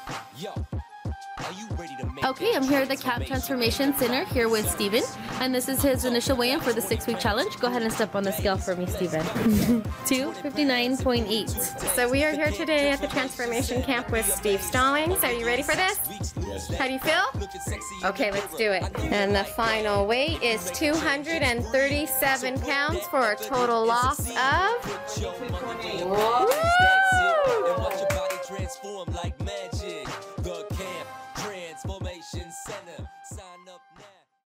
Okay, I'm here at the Cap Transformation Center here with Steven, and this is his initial weigh-in for the 6-week challenge. Go ahead and step on the scale for me, Steven. 259.8. So we are here today at the Transformation Camp with Steve Stallings. Are you ready for this? How do you feel? Okay, let's do it. And the final weight is 237 pounds for a total loss of